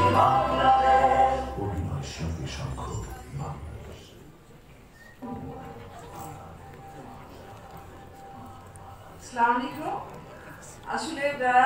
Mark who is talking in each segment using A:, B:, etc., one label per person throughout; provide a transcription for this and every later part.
A: অভিনয় শিল্পী সংঘ
B: আসলে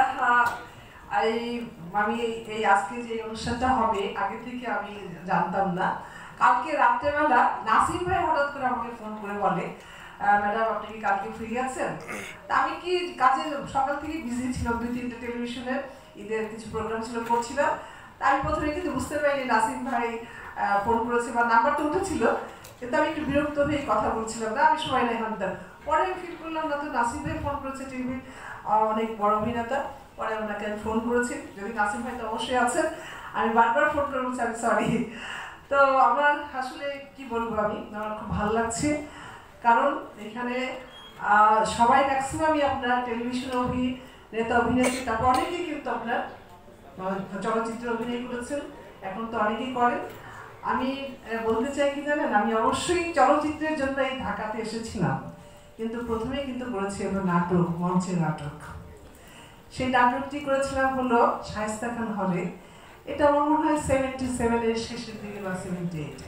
B: আমি এই আজকে যে অনুষ্ঠানটা হবে আগে থেকে আমি জানতাম না। কালকে রাত্রেবেলা নাসিম ভাই হঠাৎ করে আমাকে ফোন করে বলে, ম্যাডাম আপনি কি কালকে ফ্রি আছেন? তা আমি কি কাজে সকাল থেকে বিজি ছিলাম, 2-3টে টেলিভিশনের ঈদের কিছু প্রোগ্রাম ছিল, করছিলাম। তা আমি প্রথমে কিন্তু বুঝতে পারিনি নাসিম ভাই ফোন করেছে বা নাম্বারটা উঠেছিল, কিন্তু আমি একটু বিরক্ত হয়ে কথা বলছিলাম না, আমি সময় নেই হান্তাম। পরে আমি ফিল করলাম না তো নাসিম ভাই ফোন করেছে, টিভির অনেক বড় অভিনেতা। পরে ওনাকে আমি ফোন করেছি, যদি নাসিম ভাই তো অবশ্যই আছেন, আমি বারবার ফোন করে বলছি আমি সরি। তো আমার আসলে কি বলবো, আমার খুব ভালো লাগছে, কারণ এখানে সবাই ম্যাক্সিমামই আপনার টেলিভিশন অভিনেতা অভিনেত্রী, তারপর অনেকেই কিন্তু আপনার চলচ্চিত্রে অভিনয় করেছেন, এখন তো অনেকেই করেন। আমি বলতে চাই কি জানেন, আমি অবশ্যই চলচ্চিত্রের জন্য এই ঢাকাতে এসেছিলাম, কিন্তু প্রথমে কিন্তু করেছি আমরা নাটক, মঞ্চের নাটক। সেই নাটকটি করেছিলাম হলো শায়েস্তা খান হলে, এটা আমার মনে হয় 77-এর শেষের দিকে বা 78-এ।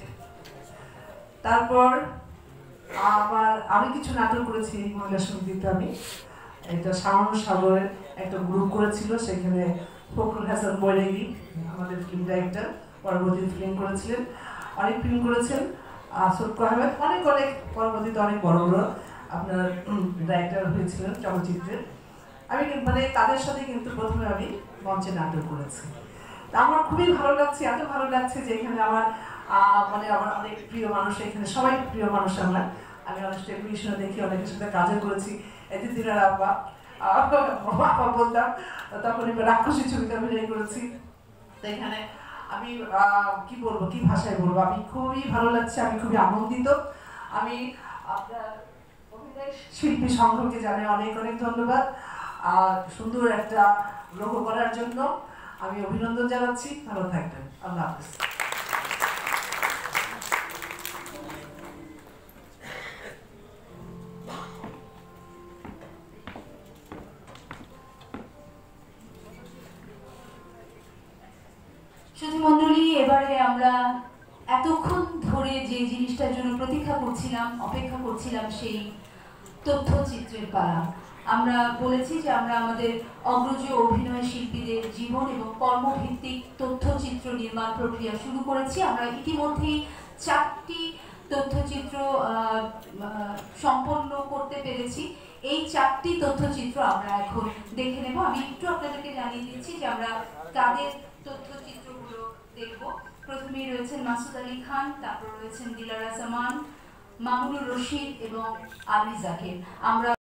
B: তারপর আবার আমি কিছু নাটক করেছি মহিলা সঙ্গীতে। আমি এটা শাওন সাগরের একটা গ্রুপ করেছিল, সেখানে ফখরুল হাসান বৈরাগী আমাদের ফিল্ম ডাইরেক্টর, পরবর্তী ফিল্ম করেছিলেন, অনেক ফিল্ম করেছেন, সৈয়দ আহমেদ, অনেক অনেক পরবর্তীতে অনেক বড় বড় আপনার ডাইরেক্টর হয়েছিলেন চলচ্চিত্রের। আমি মানে তাদের সাথে কিন্তু প্রথমে আমি মঞ্চে নাটক করেছি। তা আমার খুবই ভালো লাগছে, এত ভালো লাগছে যে এখানে আমার মানে আমার অনেক প্রিয় মানুষ, এখানে সবাই প্রিয় মানুষ আমার। আমি অনেক টেলিভিশনে দেখি, অনেকের সাথে কাজও করেছি, এতে দিনের আব্বা বলতাম, তখন এবার রাক্ষসী ছবিতে অভিনয় করেছি। তো এখানে আমি কি বলবো, কি ভাষায় বলবো, আমি খুবই ভালো লাগছে, আমি খুবই আনন্দিত। আমি আপনার অভিনয় শিল্পী সংঘকে জানাই অনেক অনেক ধন্যবাদ, সুন্দর একটা লোগো করার জন্য আমি অভিনন্দন জানাচ্ছি। ভালো থাকবেন, আল্লাহ হাফেজ।
C: শুধু মণ্ডলী, এবারে আমরা এতক্ষণ ধরে যে জিনিসটার জন্য প্রতীক্ষা করছিলাম, অপেক্ষা করছিলাম, সেই তথ্যচিত্রের পালা। আমরা বলেছি যে আমরা আমাদের অগ্রজ অভিনয় শিল্পীদের জীবন এবং কর্মভিত্তিক তথ্যচিত্র নির্মাণ প্রক্রিয়া শুরু করেছি। আমরা ইতিমধ্যেই 4টি তথ্যচিত্র সম্পন্ন করতে পেরেছি। এই 4টি তথ্যচিত্র আমরা এখন দেখে নেব। আমি একটু আপনাদেরকে জানিয়ে দিচ্ছি যে আমরা কাদের তথ্যচিত্রগুলো দেখব। প্রথমেই রয়েছেন মাসুদ আলী খান, তারপর রয়েছেন দিলারা জামান, মামুনুর রশিদ এবং আলী জাকির। আমরা